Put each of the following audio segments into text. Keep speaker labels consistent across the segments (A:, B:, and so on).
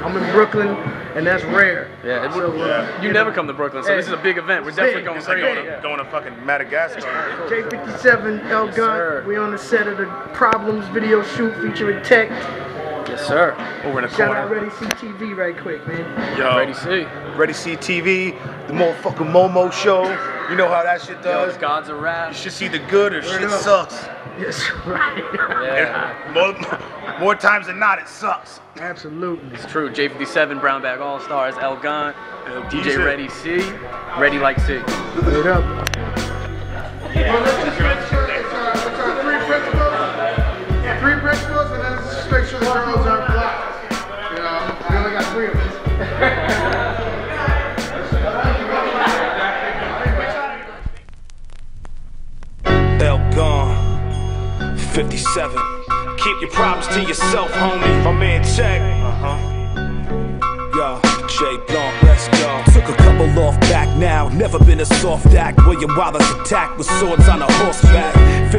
A: I'm in Brooklyn, and that's rare.
B: Yeah,
A: So,
B: you never come to Brooklyn, so this is a big event. We're definitely going crazy.
C: Going to fucking Madagascar.
A: J57, El Gun. We on the set of the Problems video shoot featuring Tech.
B: Yes, sir.
C: Over in the
A: Shout
C: corner.
A: out Ready C TV right quick, man.
C: Yo,
B: Ready C.
C: Ready C TV, the motherfucking Momo show. You know how that shit does.
B: Yo, Gods of Rap.
C: You should see the good or shit sucks.
A: Yes, right.
B: Yeah.
C: More times than not, it sucks.
A: Absolutely.
B: It's true. J57, Brown Bag All Stars, El Gun, DJ
C: decent.
B: Ready C, Ready Like C.
A: Straight up.
D: Well, let's just make sure it's our three principles. Yeah, three principles, and then let's just make sure the girls aren't blocked. You know, we only got three of us.
E: El Gun, 57. Keep your problems to yourself, homie. My man Check. Yo, J Blunt, let's go. Took a couple off back now. Never been a soft act. William Wallace attacked with swords on a horseback.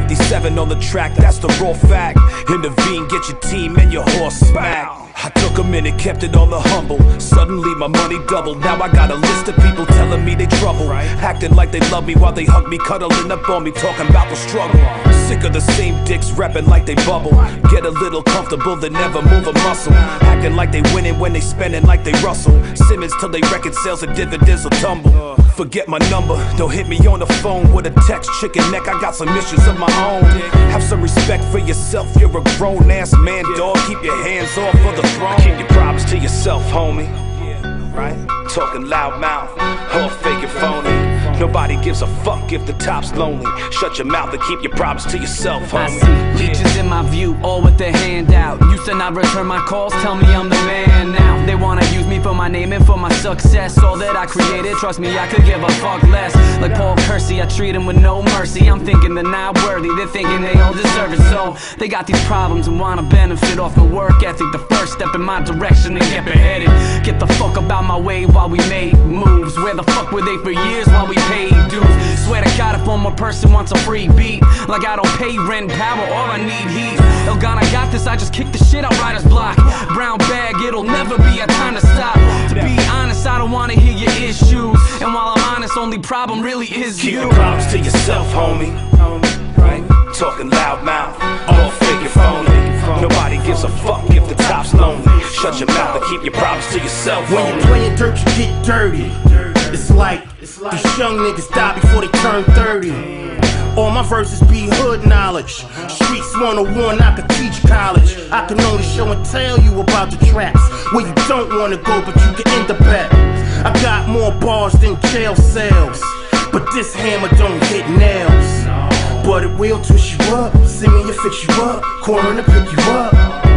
E: 57 on the track, that's the raw fact. Intervene, get your team and your horse smacked. I took a minute, kept it on the humble. Suddenly my money doubled. Now I got a list of people telling me they trouble. Acting like they love me while they hug me, cuddling up on me, talking about the struggle. Sick of the same dicks rapping like they bubble. Get a little comfortable, they never move a muscle. Acting like they winning when they spending like they Russell Simmons till they record sales and dividends will tumble. Forget my number, don't hit me on the phone with a text, chicken neck. I got some issues of my own. Have some respect for yourself, you're a grown ass man, dog. Keep your hands off of the throne. Keep your problems to yourself, homie. Right? Talking loud mouth, all fake and phony. Nobody gives a fuck if the top's lonely. Shut your mouth and keep your problems to yourself, homie.
F: I see leeches in my view, all with their hand out. Used to not return my calls, tell me I'm the man now. They wanna use me for my name and for my success. All that I created, trust me, I could give a fuck less. Like Paul Kersey, I treat them with no mercy. I'm thinking they're not worthy, they're thinking they all deserve it. So they got these problems and wanna benefit off my work ethic. The first step in my direction and get beheaded. Get the fuck about my way while we made moves. Where the fuck were they for years while we paid dues? Swear to God, if one more person wants a free beat, like I don't pay rent, power, all I need heat. El Gun, I got this, I just kick the shit out writer's block. Brown bag, it'll never be a time to stop. To be honest, I don't wanna hear your issues. And while I'm honest, only problem really is you.
E: Keep your problems to yourself, homie. Right? Talking loud mouth, all fake and phony. Nobody gives a fuck if the top's lonely. Shut your mouth and keep your problems to yourself, homie.
G: When you're playing dirt, you get dirty. It's like these young niggas die before they turn 30. All my verses be hood knowledge. Streets 101, I could teach college. I can only show and tell you about the tracks where you don't wanna go, but you can end up at. I got more bars than jail cells, but this hammer don't hit nails. But it will twist you up, send me fix you up, corner to pick you up.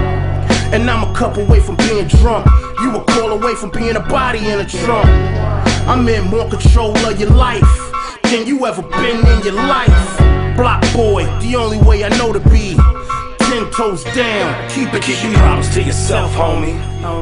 G: And I'm a cup away from being drunk. You a call away from being a body in a trunk. I'm in more control of your life than you ever been in your life. Block boy, the only way I know to be. 10 toes down, keep it
E: Keep your problems to yourself, homie.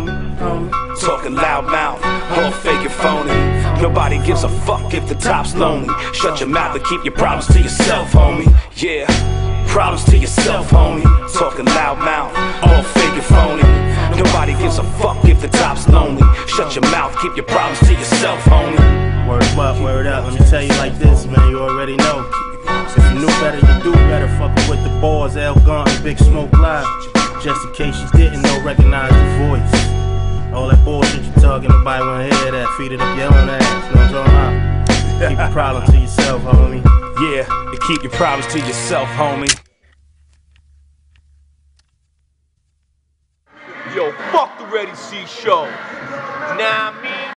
E: Talking loud mouth, all fake and phony. Nobody gives a fuck if the top's lonely. Shut your mouth and keep your problems to yourself, homie. Yeah, problems to yourself, homie. Talking loud mouth, all fake and phony. Nobody gives a fuck if the top's lonely. Shut your mouth, keep your problems to yourself, homie.
G: Word up, word up. Let me tell you like this, man, you already know. If you knew better, you do better. Fucking with the boys, El Gun and Big Smoke Live. Just in case you didn't know, recognize the voice. All that bullshit you talking, nobody wanna hear that. Feed it up your own ass, you know what I'm talking about? Keep your problem to yourself, homie.
E: Yeah, and keep your problems to yourself, homie.
H: Yo, fuck the Ready C show. Nah,